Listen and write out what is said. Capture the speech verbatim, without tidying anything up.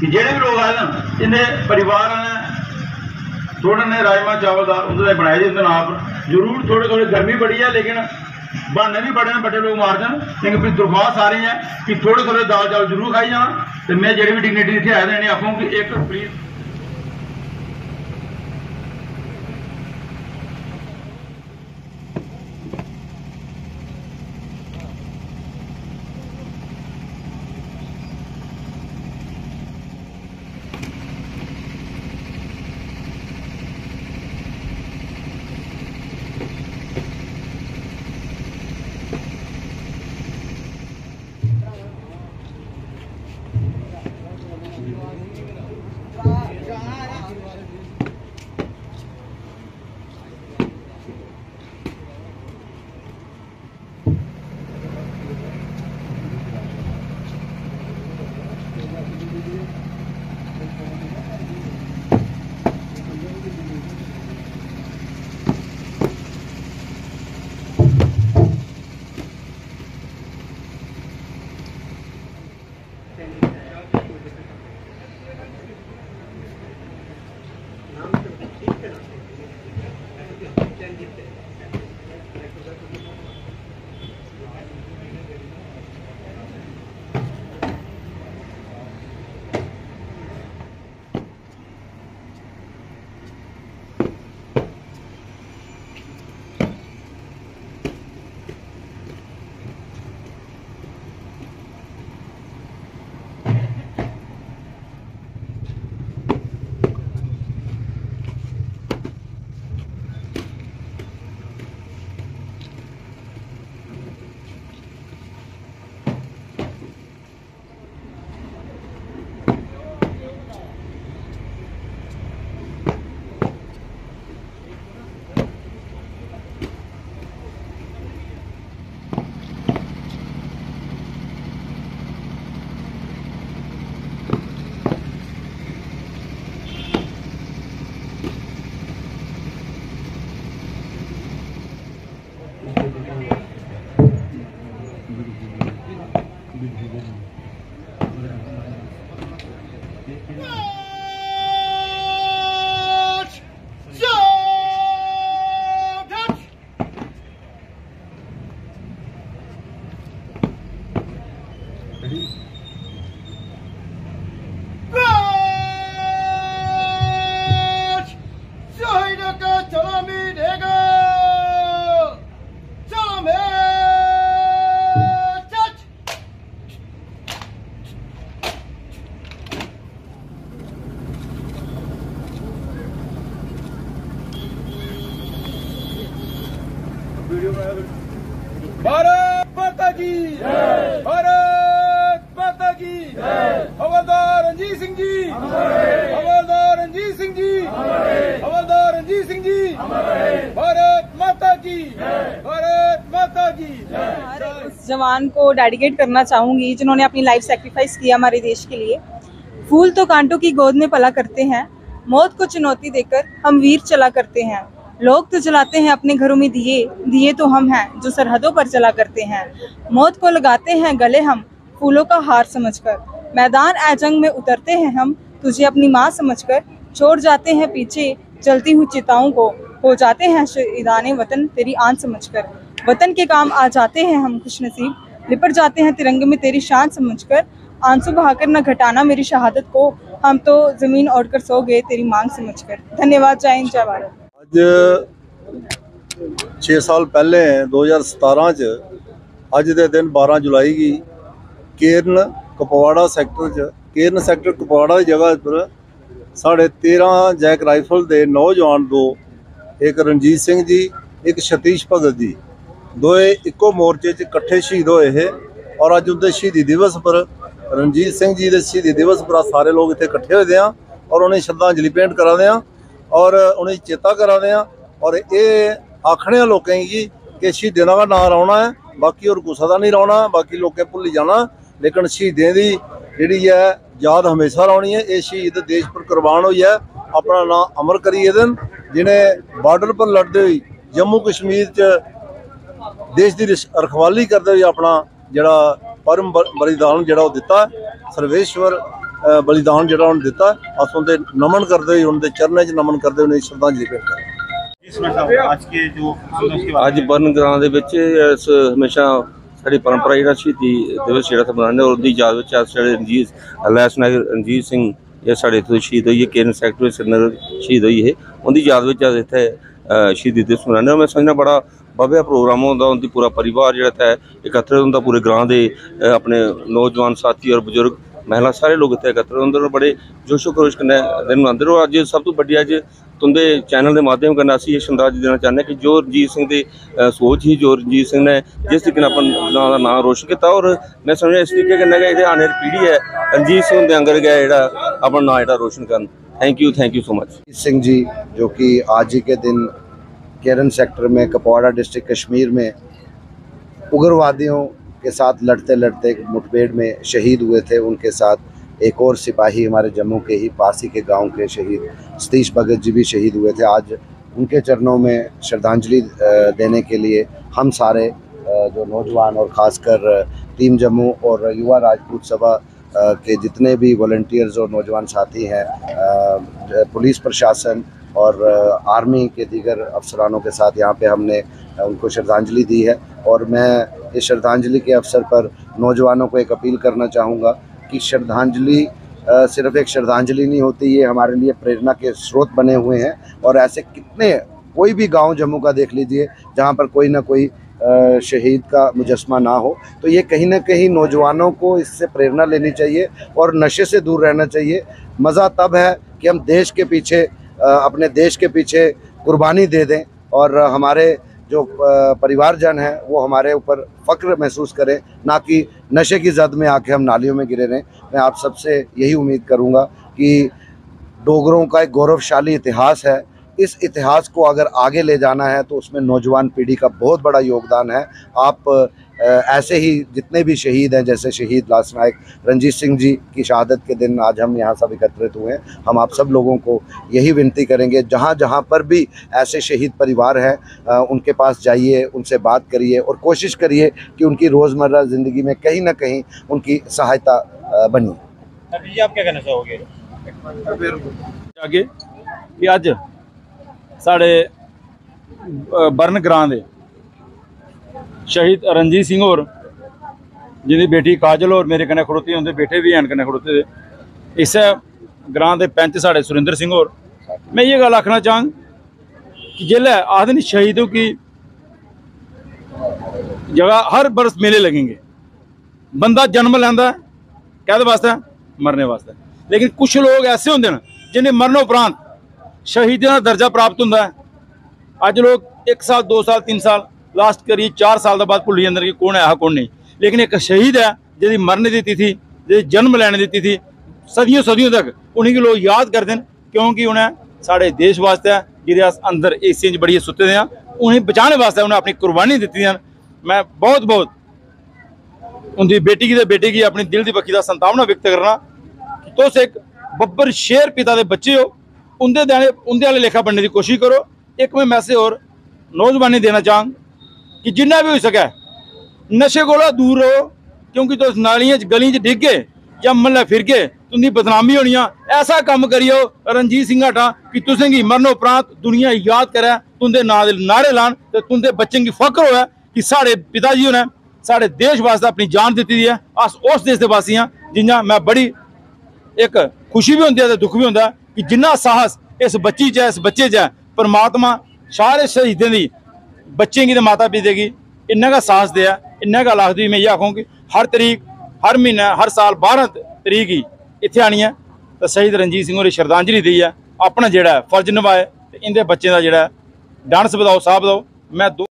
कि जेडे भी लोग आए ना इन्हें परिवार ने थोड़े ने राजमा चावल दाल उधर बनाए जी उन्होंने आप जरूर थोड़े थोड़े गर्मी बड़ी है लेकिन बहाने भी बड़े बड़े लोग मार दें लेकिन फिर दरख्वास्त आ रही है कि थोड़े थोड़े दाल चावल जरूर खाई जाना। तो मैं जेडे भी डिग्नेटरी इतने आए इन्हें आखूँ कि एक प्लीज भारत माता की भारत माता की हवलदार रणजीत सिंह जी हवलदार रणजीत सिंह जी हवलदार रणजीत सिंह जी भारत माता की भारत माता की। उस जवान को डेडिकेट करना चाहूंगी जिन्होंने अपनी लाइफ सेक्रीफाइस किया हमारे देश के लिए। फूल तो कांटों की गोद में पला करते हैं, मौत को चुनौती देकर हम वीर चला करते हैं। लोग तो जलाते हैं अपने घरों में दिए, दिए तो हम हैं जो सरहदों पर चला करते हैं। मौत को लगाते हैं गले हम फूलों का हार समझकर। मैदान ए जंग में उतरते हैं हम तुझे अपनी माँ समझकर। छोड़ जाते हैं पीछे जलती हुई चिताओं को, हो जाते हैं शहीदाने वतन तेरी आन समझकर। वतन के काम आ जाते हैं हम खुशनसीब, लिपट जाते हैं तिरंगे में तेरी शान समझकर। आंसू बहाकर न घटाना मेरी शहादत को, हम तो जमीन ओढ़कर सो गए तेरी मांग समझकर। धन्यवाद। जय हिंद जय भारत। अज छे साल पहले दो हज़ार सतारह च अज दे दिन बारह जुलाई की केरन कुपवाड़ा सैक्टर च केरन सैक्टर कुपवाड़ा की जगह पर साढ़े तेरह जैक राइफल के नौजवान दो, एक रणजीत सिंह जी एक सतीश भगत जी, दोए इको मोर्चे च कट्ठे शहीद होए है। और अज उनके शहीदी दिवस पर रणजीत सिंह जी के शहीदी दिवस पर सारे लोग इतने कट्ठे होए हैं और उन्हें श्रद्धांजलि भेंट करा दें और उन्हें चेता करा दें। और ये आखने लोगों की कि शहीदों का नाम रौना है, बाकी और कुछ का नहीं रौना, बाकी लोगों भुल जाना, लेकिन शहीदों की जी है याद हमेशा रौनी है। ये शहीद देश पर कुर्बान हुई है, अपना नाम अमर करिए दिन, जिन्हें बॉर्डर पर लड़ते हुए जम्मू कश्मीर च देश की रखवाली करते हुए अपना जड़ा परम बलिदान जड़ा दिता। सर्वेश्वर अ, बलिदान जिहड़ा उन्होंने दिता, अस उनके नमन करते हुए उनके चरणों च नमन करते हुए श्रद्धांजलि भेंट करें। ਅੱਜ ਬਰਨ ਗ੍ਰਾਮ ਦੇ ਵਿੱਚ ਇਸ ਹਮੇਸ਼ਾ ਸਾਡੀ ਪਰੰਪਰਾ ਜਿਹੜਾ ਸ਼ਹੀਦੀ ਦਿਵਸ ਜਿਹੜਾ ਮਨਾਉਂਦੇ ਉਹਦੀ ਯਾਦ ਵਿੱਚ ਅੱਜ ਸਾਡੇ ਰਣਜੀਤ ਲੈਸ ਨਾਇਕ ਰਣਜੀਤ ਸਿੰਘ ਇਹ ਸਾਡੇ ਇੱਥੋਂ ਸ਼ਹੀਦ ਹੋਈ ਹੈ, ਕੇਰਨ ਸੈਕਟਰ ਸ੍ਰੀਨਗਰ ਸ਼ਹੀਦ ਹੋਈ ਹੈ, ਉਹਦੀ ਯਾਦ ਵਿੱਚ ਅੱਜ ਇੱਥੇ ਸ਼ਹੀਦੀ ਦਿਵਸ ਮਨਾਉਂਦੇ। ਮੈਂ ਸਮਝਦਾ ਬੜਾ भव्य प्रोग्राम होंगे, उनकी पूरा परिवार जोड़ा है एकत्र होंगे, पूरे ग्रां के अपने नौजवान साथी और बुजुर्ग महिला सारे लोग इतने एकत्र होंगे और बड़े जोशो खरोश कन्नै दिन मनाते। और अज सब तो बड़ी अज तुंदे चैनल के माध्यम कन्नै असीं श्रद्धांजलि देना चाहते हैं कि जो रंजीत सिंह की सोच ही, जो रंजीत सिंह ने जिस तरीके अपन नाम का नाम रोशन किया, और मैं समझा इस तरीके कन्नै कि आने वाली पीढ़ी है रंजीत सिंह के अंगर गया जो अपना नाम जो रोशन कर। Thank you thank you so much. Singh ji जो कि आज ही के दिन केरन सेक्टर में कुपवाड़ा डिस्ट्रिक्ट कश्मीर में उग्रवादियों के साथ लड़ते लड़ते मुठभेड़ में शहीद हुए थे। उनके साथ एक और सिपाही हमारे जम्मू के ही पास ही के गांव के शहीद सतीश भगत जी भी शहीद हुए थे। आज उनके चरणों में श्रद्धांजलि देने के लिए हम सारे जो नौजवान और ख़ासकर टीम जम्मू और युवा राजपूत सभा के जितने भी वॉलंटियर्स और नौजवान साथी हैं, पुलिस प्रशासन और आर्मी के दीगर अफसरानों के साथ यहाँ पे हमने उनको श्रद्धांजलि दी है। और मैं इस श्रद्धांजलि के अवसर पर नौजवानों को एक अपील करना चाहूँगा कि श्रद्धांजलि सिर्फ एक श्रद्धांजलि नहीं होती, ये हमारे लिए प्रेरणा के स्रोत बने हुए हैं। और ऐसे कितने कोई भी गांव जम्मू का देख लीजिए जहाँ पर कोई ना कोई शहीद का मुजस्मा ना हो, तो ये कहीं ना कहीं नौजवानों को इससे प्रेरणा लेनी चाहिए और नशे से दूर रहना चाहिए। मज़ा तब है कि हम देश के पीछे अपने देश के पीछे कुर्बानी दे दें और हमारे जो परिवारजन हैं वो हमारे ऊपर फ़ख्र महसूस करें, ना कि नशे की जद में आके हम नालियों में गिरे रहें। मैं आप सबसे यही उम्मीद करूंगा कि डोगरों का एक गौरवशाली इतिहास है, इस इतिहास को अगर आगे ले जाना है तो उसमें नौजवान पीढ़ी का बहुत बड़ा योगदान है। आप ऐसे ही जितने भी शहीद हैं, जैसे शहीद लास नायक रंजीत सिंह जी की शहादत के दिन आज हम यहाँ सब एकत्रित हुए हैं, हम आप सब लोगों को यही विनती करेंगे जहाँ जहाँ पर भी ऐसे शहीद परिवार हैं उनके पास जाइए, उनसे बात करिए और कोशिश करिए कि उनकी रोज़मर्रा ज़िंदगी में कहीं ना कहीं उनकी सहायता बनी। जी आप क्या कहना चाहोगे आगे कि अज साढ़े बरन ग्रां दे शहीद रंजीत सिंह और जिंदी बेटी काजल और मेरे कन्नै खड़ोती उनके बेटे भी हैं कन्नै खड़ोते थे। इस ग्रां दे पैंच साढ़े सुरेंद्र सिंह और मैं ये गल आखना चाहंग कि जिसलै आखदे नहीं शहीदों की जगह हर बरस मेले लगेंगे, बंदा जन्म लैंदा कहदे वास्ते मरने वास्ते, लेकिन कुछ लोग ऐसे होंगे न जिन्हें मरने उपरांत शहीदी का दर्जा प्राप्त होंदा है। अज लोग एक साल दो साल तीन साल लास्ट करिए चार साल के बाद भुल जाते कि कौन है कौन नहीं, लेकिन एक शहीद है जिसकी मरने की तिथि जी जन्म लैने की तिथि सदियों सदियों तक उन्हीं लोग याद करते हैं, क्योंकि उन्हें साढ़े देश वास्ते जिहदे अस अंदर एसियां च बड़िए सुते हैं उन्हें बचाने वास्ते उन्हें अपनी कुर्बानी दी हैं। मैं बहुत बहुत उनकी बेटी की बेटे की अपनी दिल की पक्की का संतावना व्यक्त करना कि तुस एक बब्बर शेर पिता के बच्चे हो, उनके दाने उनके वाले लेखा बनने की कोशिश करो। एक मैं मैसेज और नौजवानी देना चाहूँ कि जिन्ना भी हो सके नशे को दूर रहो, क्योंकि तुस नालियां गलियां च डिग गए या मल्ले फिर गए तुंदी बदनामी होनी। ऐसा काम करियो रंजीत सिंह हटा कि तुसेंगी मरनो उपरांत दुनिया याद करे, तुंदे नां दे नारे लान ते तुंदे बच्चें की फख्र होवे कि साढ़े पिताजी ने साढ़े देश वास्ते अपनी जान दी दी है। अस उस देश के वासी हाँ जियां मैं बड़ी एक खुशी भी होंदी है दुख भी होंदा कि जिन्ना साहस इस बच्ची च इस बच्चे च परमात्मा सारे शहीदों की बच्चे की माता पिता की इन्ना का साहस दिया, इन्ना का लाख दी। मैं ये आखूँ कि हर तरीक हर महीना हर साल बारह तरीक ही इत्थे आनी है तो शहीद रंजीत सिंह होरें श्रद्धांजलि दी है, अपना जोड़ा फर्ज निभाए, इनके बच्चों का जोड़ा डांस बधाओ साह बधाओ। मैं दो